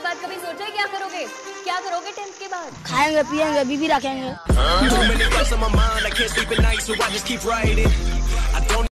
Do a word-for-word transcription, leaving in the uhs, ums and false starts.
बाद कभी सोचा है क्या करोगे? क्या करोगे टेंथ के बाद? खाएंगे पिएंगे बीबी रखेंगे।